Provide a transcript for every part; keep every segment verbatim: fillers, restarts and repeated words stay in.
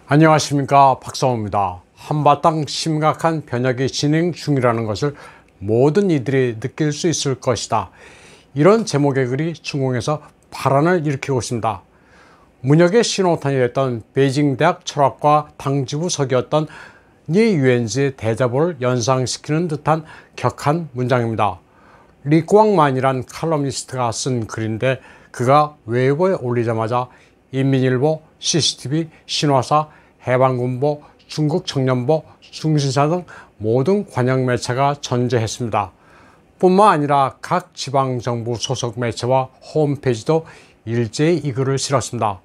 안녕하십니까, 박성호입니다. 한바탕 심각한 변혁이 진행 중이라는 것을 모든 이들이 느낄 수 있을 것이다. 이런 제목의 글이 중공에서 파란을 일으키고 있습니다. 문혁의 신호탄이 됐던 베이징 대학 철학과 당지부석이었던 니 유엔지의 대자보를 연상시키는 듯한 격한 문장입니다. 리꾸왕만이란 칼럼니스트가 쓴 글인데, 그가 웨이보에 올리자마자 인민일보, 씨씨티비, 신화사, 해방군보, 중국청년보, 중신사 등 모든 관영 매체가 전제했습니다. 뿐만 아니라 각 지방정부 소속 매체와 홈페이지도 일제히 이 글을 실었습니다.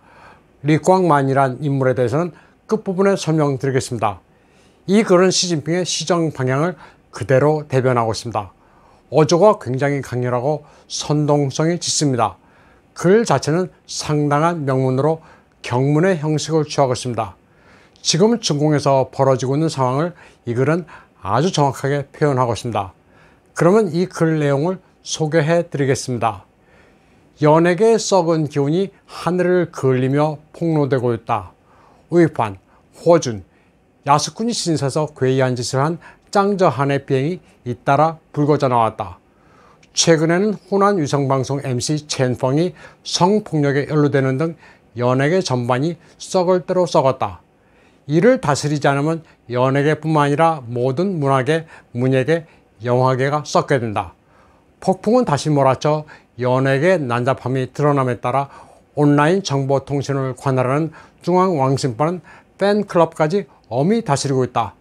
리꾸왕만이란 인물에 대해서는 끝부분에 설명드리겠습니다. 이 글은 시진핑의 시정 방향을 그대로 대변하고 있습니다. 어조가 굉장히 강렬하고 선동성이 짙습니다. 글 자체는 상당한 명문으로 경문의 형식을 취하고 있습니다. 지금 중공에서 벌어지고 있는 상황을 이 글은 아주 정확하게 표현하고 있습니다. 그러면 이 글 내용을 소개해 드리겠습니다. 연예계의 썩은 기운이 하늘을 그을리며 폭로되고 있다. 우익판, 호준, 야스쿠니 신사에서 괴이한 짓을 한 짱저한의 비행이 잇따라 불거져 나왔다. 최근에는 호난 위성방송 엠씨 첸펑이 성폭력에 연루되는 등 연예계 전반이 썩을 대로 썩었다. 이를 다스리지 않으면 연예계뿐만 아니라 모든 문화계, 문예계, 영화계가 썩게 된다. 폭풍은 다시 몰아쳐 연예계 난잡함이 드러남에 따라 온라인 정보통신을 관할하는 중앙왕신파는 팬클럽까지 엄히 다스리고 있다.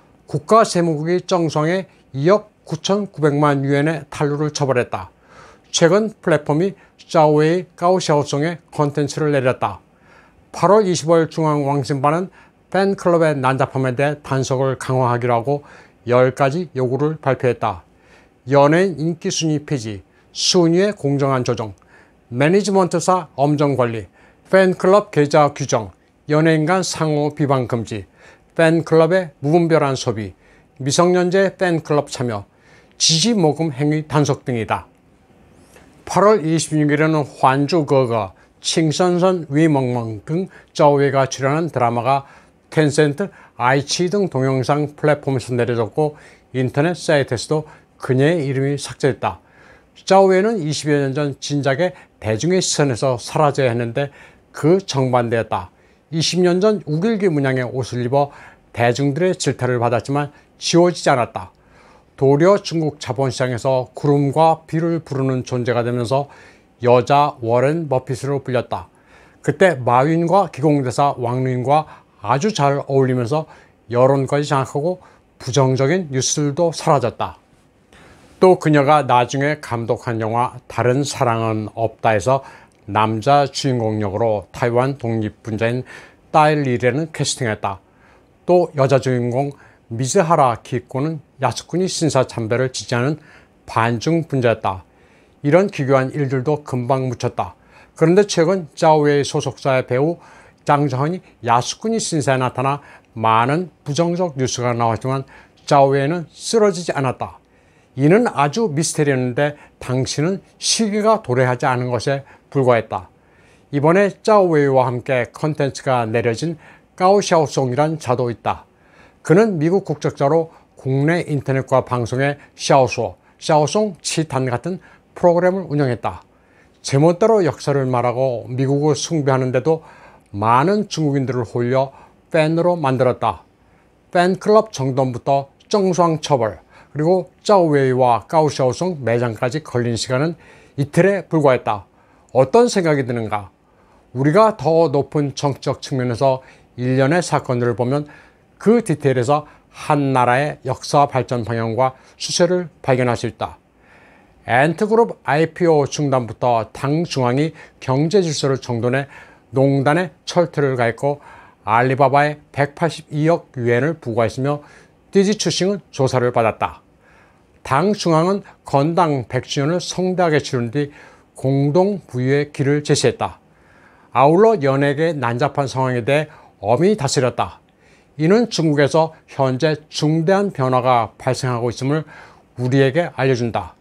국가세무국이 정성에 이억 구천구백만 유엔의 탄류를 처벌했다. 최근 플랫폼이 짜오웨이 까오샤오송의 콘텐츠를 내렸다. 팔월 이십오일 중앙왕신파는 팬클럽의 난잡함에 대해 단속을 강화하기로 하고 열 가지 요구를 발표했다. 연예인 인기순위 폐지, 순위의 공정한 조정, 매니지먼트사 엄정관리, 팬클럽 계좌 규정, 연예인 간 상호 비방 금지, 팬클럽의 무분별한 소비, 미성년자 팬클럽 참여, 지지 모금 행위 단속 등이다. 팔월 이십육일에는 환주거거, 칭선선 위멍멍 등 짜오웨이가 출연한 드라마가 텐센트, 아이치 등 동영상 플랫폼에서 내려졌고 인터넷 사이트에서도 그녀의 이름이 삭제됐다. 짜오웨이는 이십여 년 전 진작에 대중의 시선에서 사라져야 했는데 그 정반대였다. 이십 년 전 우길기 문양의 옷을 입어 대중들의 질타를 받았지만 지워지지 않았다. 도리어 중국 자본시장에서 구름과 비를 부르는 존재가 되면서 여자 워렌 버핏으로 불렸다. 그때 마윈과 기공대사 왕루인과 아주 잘 어울리면서 여론까지 장악하고 부정적인 뉴스들도 사라졌다. 또 그녀가 나중에 감독한 영화 다른 사랑은 없다에서 남자 주인공 역으로 타이완 독립분자인 따일리라는 캐스팅했다. 또 여자 주인공 미즈하라 기코는 야스쿠니 신사 참배를 지지하는 반중 분자였다. 이런 기괴한 일들도 금방 묻혔다. 그런데 최근 짜오웨이 소속사의 배우 장저헌이 야스쿠니 신사에 나타나 많은 부정적 뉴스가 나왔지만 짜오웨이는 쓰러지지 않았다. 이는 아주 미스테리였는데 당신은 시기가 도래하지 않은 것에 불과했다. 이번에 짜오웨이와 함께 컨텐츠가 내려진 까오샤오송이란 자도 있다. 그는 미국 국적자로 국내 인터넷과 방송에 샤오수어, 샤오송 치탄 같은 프로그램을 운영했다. 제멋대로 역사를 말하고 미국을 숭배하는데도 많은 중국인들을 홀려 팬으로 만들었다. 팬클럽 정돈부터 정수왕 처벌, 그리고 짜오웨이와 까오샤오송 매장까지 걸린 시간은 이틀에 불과했다. 어떤 생각이 드는가? 우리가 더 높은 정치적 측면에서 일련의 사건들을 보면 그 디테일에서 한 나라의 역사 발전 방향과 추세를 발견할 수 있다. 엔트그룹 아이피오 중단부터 당 중앙이 경제 질서를 정돈해 농단의 철퇴를 가했고 알리바바에 백팔십이억 유엔을 부과했으며 디지추싱은 조사를 받았다. 당 중앙은 건당 백 주년을 성대하게 치른 뒤 공동 부유의 길을 제시했다. 아울러 연예계의 난잡한 상황에 대해 엄히 다스렸다. 이는 중국에서 현재 중대한 변화가 발생하고 있음을 우리에게 알려준다.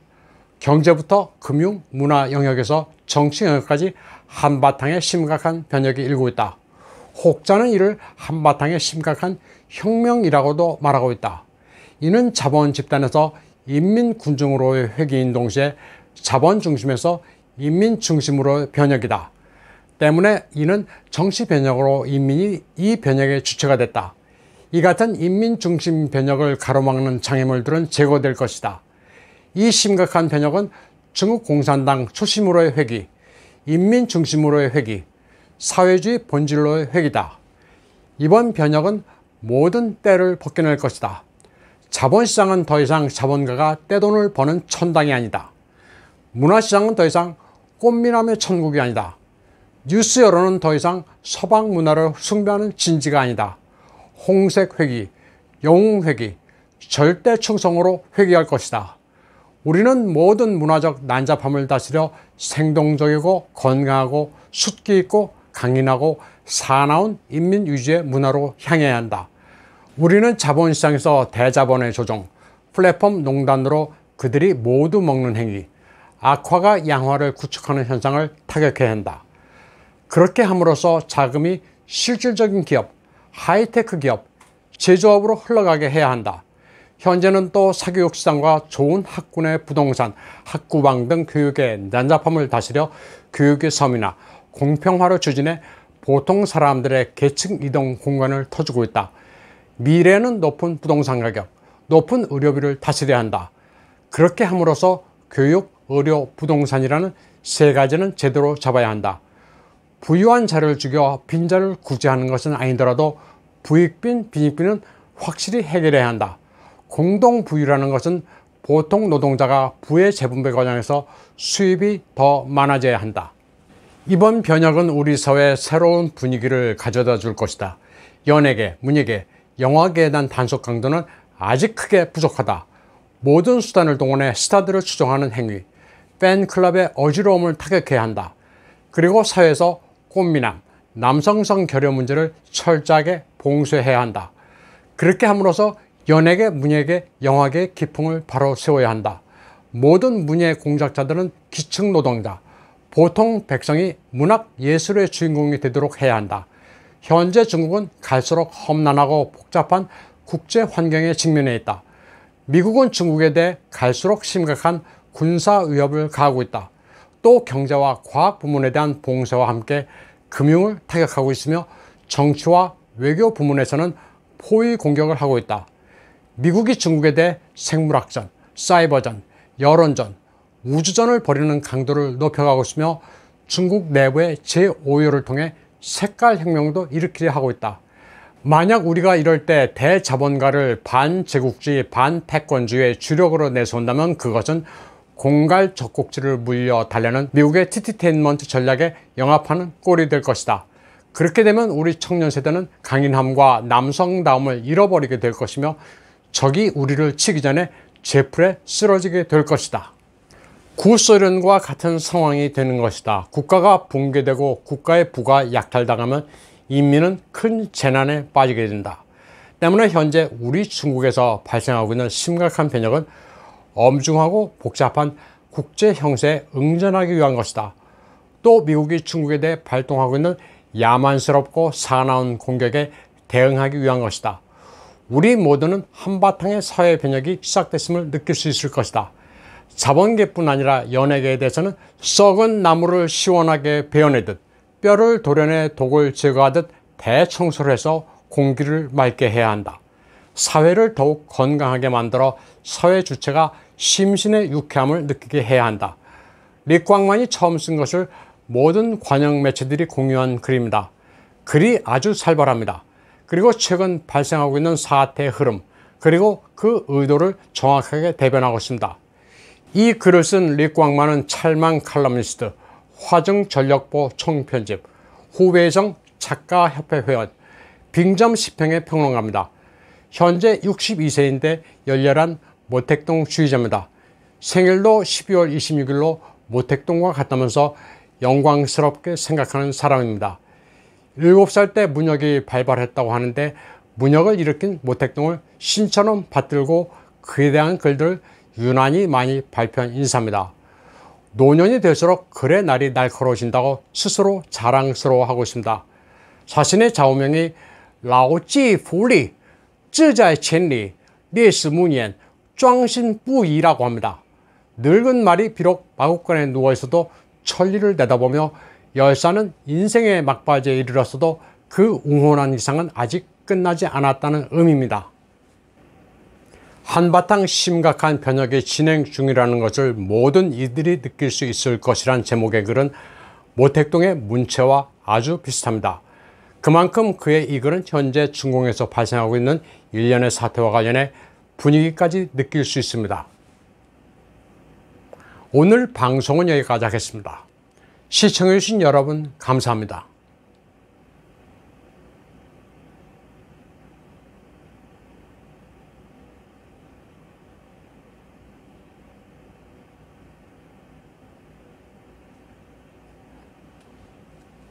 경제부터 금융, 문화 영역에서 정치 영역까지 한바탕의 심각한 변혁이 일고 있다. 혹자는 이를 한바탕의 심각한 혁명이라고도 말하고 있다. 이는 자본 집단에서 인민 군중으로의 회귀인 동시에 자본 중심에서 인민 중심으로의 변혁이다. 때문에 이는 정치 변혁으로 인민이 이 변혁의 주체가 됐다. 이 같은 인민 중심 변혁을 가로막는 장애물들은 제거될 것이다. 이 심각한 변혁은 중국 공산당 초심으로의 회귀, 인민 중심으로의 회귀, 사회주의 본질로의 회귀다. 이번 변혁은 모든 때를 벗겨낼 것이다. 자본시장은 더 이상 자본가가 떼돈을 버는 천당이 아니다. 문화시장은 더 이상 꽃미남의 천국이 아니다. 뉴스 여론은 더 이상 서방 문화를 숭배하는 진지가 아니다. 홍색 회귀, 영웅 회귀, 절대 충성으로 회귀할 것이다. 우리는 모든 문화적 난잡함을 다스려 생동적이고 건강하고 숫기 있고 강인하고 사나운 인민 유지의 문화로 향해야 한다. 우리는 자본시장에서 대자본의 조종, 플랫폼 농단으로 그들이 모두 먹는 행위, 악화가 양화를 구축하는 현상을 타격해야 한다. 그렇게 함으로써 자금이 실질적인 기업, 하이테크 기업, 제조업으로 흘러가게 해야 한다. 현재는 또 사교육 시장과 좋은 학군의 부동산, 학구방 등 교육의 난잡함을 다스려 교육의 섬이나 공평화를 추진해 보통 사람들의 계층 이동 공간을 터주고 있다. 미래에는 높은 부동산 가격, 높은 의료비를 다스려야 한다. 그렇게 함으로써 교육, 의료, 부동산이라는 세 가지는 제대로 잡아야 한다. 부유한 자를 죽여 빈자를 구제하는 것은 아니더라도 부익빈, 빈익빈은 확실히 해결해야 한다. 공동부유라는 것은 보통 노동자가 부의 재분배 과정에서 수입이 더 많아져야 한다. 이번 변혁은 우리 사회에 새로운 분위기를 가져다 줄 것이다. 연예계, 문예계, 영화계에 대한 단속 강도는 아직 크게 부족하다. 모든 수단을 동원해 스타들을 추종하는 행위, 팬클럽의 어지러움을 타격해야 한다. 그리고 사회에서 꽃미남, 남성성 결여 문제를 철저하게 봉쇄해야 한다. 그렇게 함으로써 연예계, 문예계, 영화계의 기풍을 바로 세워야 한다. 모든 문예 공작자들은 기층 노동자, 보통 백성이 문학, 예술의 주인공이 되도록 해야 한다. 현재 중국은 갈수록 험난하고 복잡한 국제 환경에 직면해 있다. 미국은 중국에 대해 갈수록 심각한 군사 위협을 가하고 있다. 또 경제와 과학 부문에 대한 봉쇄와 함께 금융을 타격하고 있으며 정치와 외교 부문에서는 포위 공격을 하고 있다. 미국이 중국에 대해 생물학전, 사이버전, 여론전, 우주전을 벌이는 강도를 높여가고 있으며 중국 내부의 제오요를 통해 색깔 혁명도 일으키려 하고 있다. 만약 우리가 이럴 때 대자본가를 반제국주의, 반태권주의의 주력으로 내세운다면 그것은 공갈 젖꼭지를 물려 달려는 미국의 티티테인먼트 전략에 영합하는 꼴이 될 것이다. 그렇게 되면 우리 청년 세대는 강인함과 남성다움을 잃어버리게 될 것이며 적이 우리를 치기 전에 제풀에 쓰러지게 될 것이다. 구소련과 같은 상황이 되는 것이다. 국가가 붕괴되고 국가의 부가 약탈당하면 인민은 큰 재난에 빠지게 된다. 때문에 현재 우리 중국에서 발생하고 있는 심각한 변혁은 엄중하고 복잡한 국제 형세에 응전하기 위한 것이다. 또 미국이 중국에 대해 발동하고 있는 야만스럽고 사나운 공격에 대응하기 위한 것이다. 우리 모두는 한바탕의 사회 변혁이 시작됐음을 느낄 수 있을 것이다. 자본계뿐 아니라 연예계에 대해서는 썩은 나무를 시원하게 베어내듯 뼈를 도려내 독을 제거하듯 대청소를 해서 공기를 맑게 해야 한다. 사회를 더욱 건강하게 만들어 사회 주체가 심신의 유쾌함을 느끼게 해야 한다. 리광만이 처음 쓴 것을 모든 관영 매체들이 공유한 글입니다. 글이 아주 살벌합니다. 그리고 최근 발생하고 있는 사태의 흐름, 그리고 그 의도를 정확하게 대변하고 있습니다. 이 글을 쓴 리광만은 찰망 칼럼니스트, 화증전력보 총편집, 후베이성 작가협회 회원, 빙점 시평의 평론가입니다. 현재 육십이 세인데 열렬한 모택동 주의자입니다. 생일도 십이월 이십육일로 모택동과 같다면서 영광스럽게 생각하는 사람입니다. 일곱 살 때 문혁이 발발했다고 하는데 문혁을 일으킨 모택동을 신처럼 받들고 그에 대한 글들을 유난히 많이 발표한 인사입니다. 노년이 될수록 글의 날이 날카로워진다고 스스로 자랑스러워하고 있습니다. 자신의 좌우명이 라오지 후리, 쯔자의 천리,烈士무년, 庄신부이라고 합니다. 늙은 말이 비록 마구간에 누워있어도 천리를 내다보며 열사는 인생의 막바지에 이르렀어도 그 웅혼한 이상은 아직 끝나지 않았다는 의미입니다. 한바탕 심각한 변혁이 진행 중이라는 것을 모든 이들이 느낄 수 있을 것이란 제목의 글은 모택동의 문체와 아주 비슷합니다. 그만큼 그의 이 글은 현재 중공에서 발생하고 있는 일련의 사태와 관련해 분위기까지 느낄 수 있습니다. 오늘 방송은 여기까지 하겠습니다. 시청해주신 여러분 감사합니다.